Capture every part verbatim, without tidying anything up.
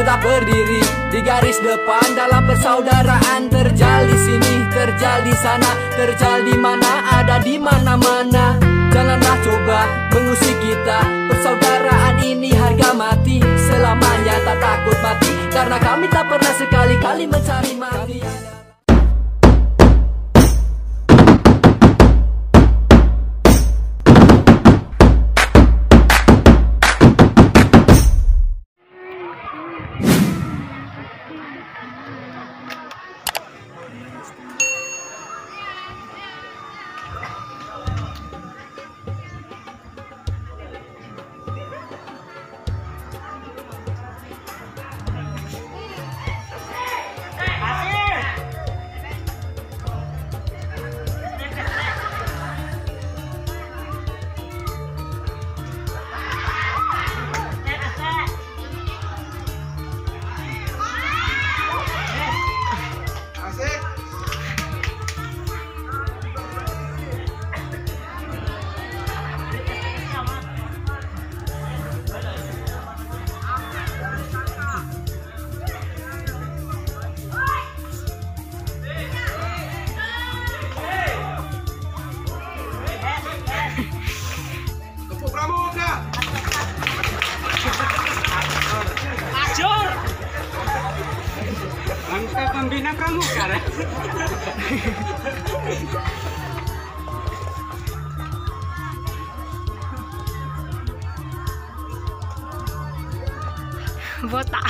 tetap berdiri di garis depan dalam persaudaraan. Terjal di sini, terjal di sana, terjal di mana, ada di mana-mana. Janganlah coba mengusik kita, persaudaraan ini harga mati. Selamanya tak takut mati, karena kami tak pernah sekali-kali mencari mati. Pembina pramuka ya? Botak.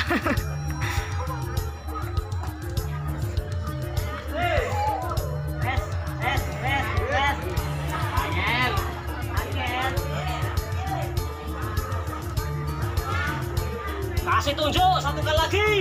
Kasih tunjuk satu kali lagi.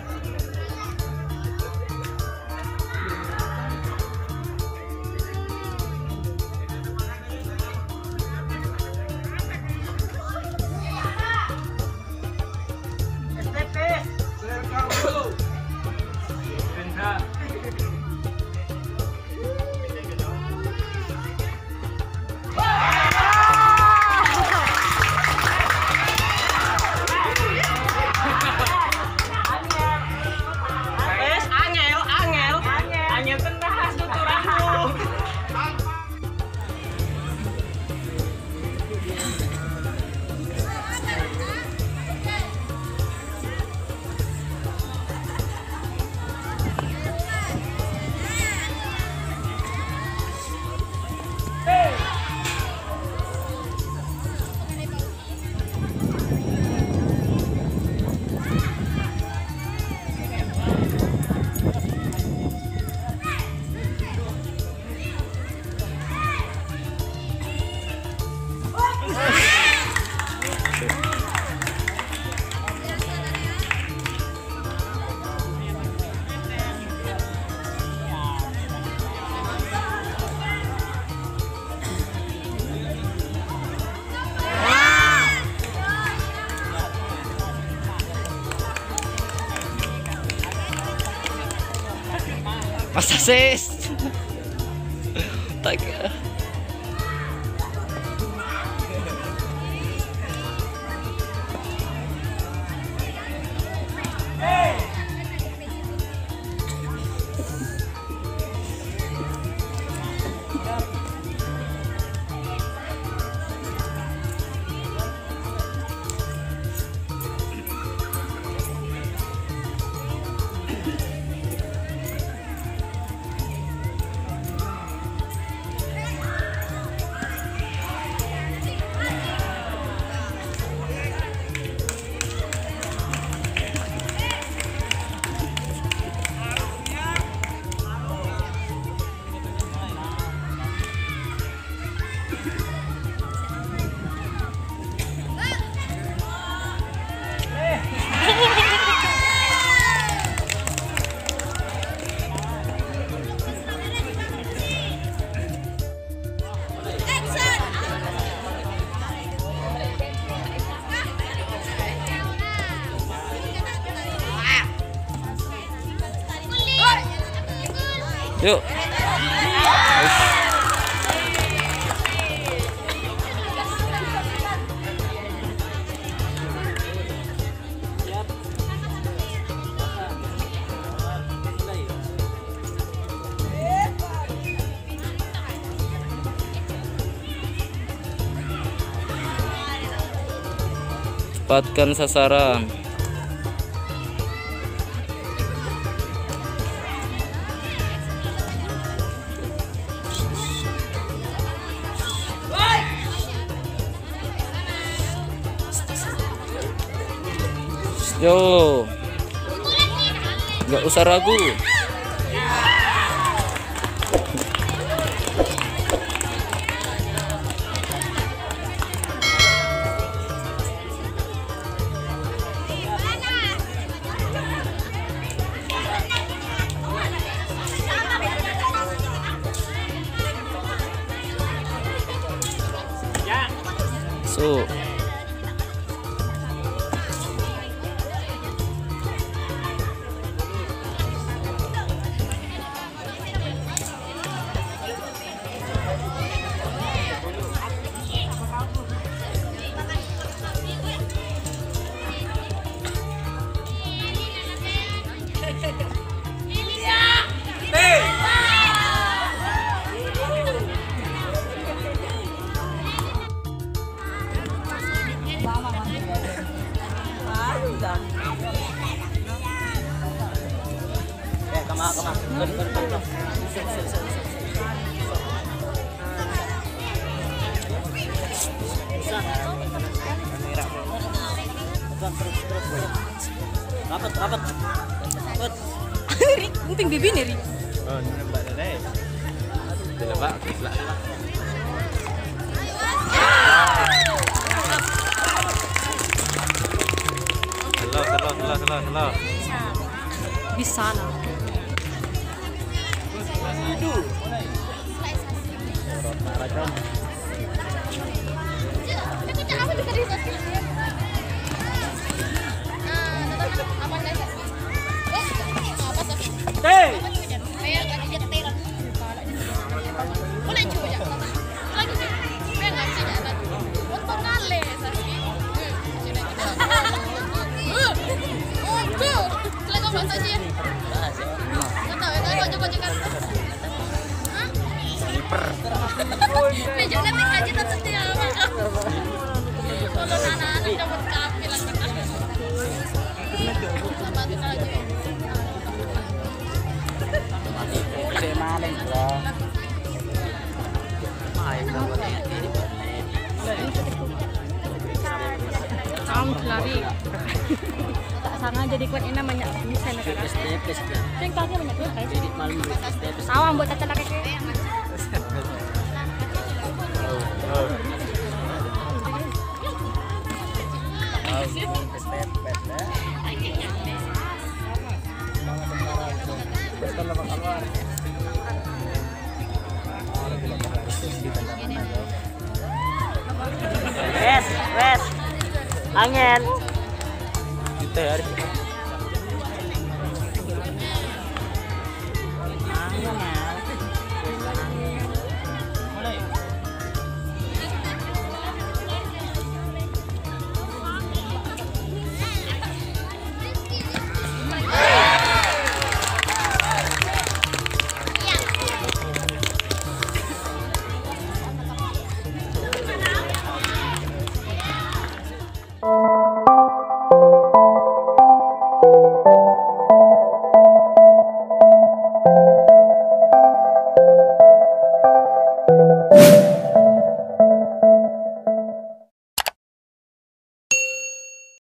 Masa sis? Tak. Yuk. Dapatkan sasaran. Yo, nggak usah ragu. So. Rapat, rapat. Rapat. Penting bibi nih, Ri. Oh, ini Mbak Dede. Dede, Pak. Selak. Slow, slow, slow, slow, slow. Bisa lah. Hey! Kamu lari. Tak sana jadi kuat ini namanya bisa negara. Tingkatnya banyak guys. Sawang buat caca laki. Res, res. Angin. Kita hari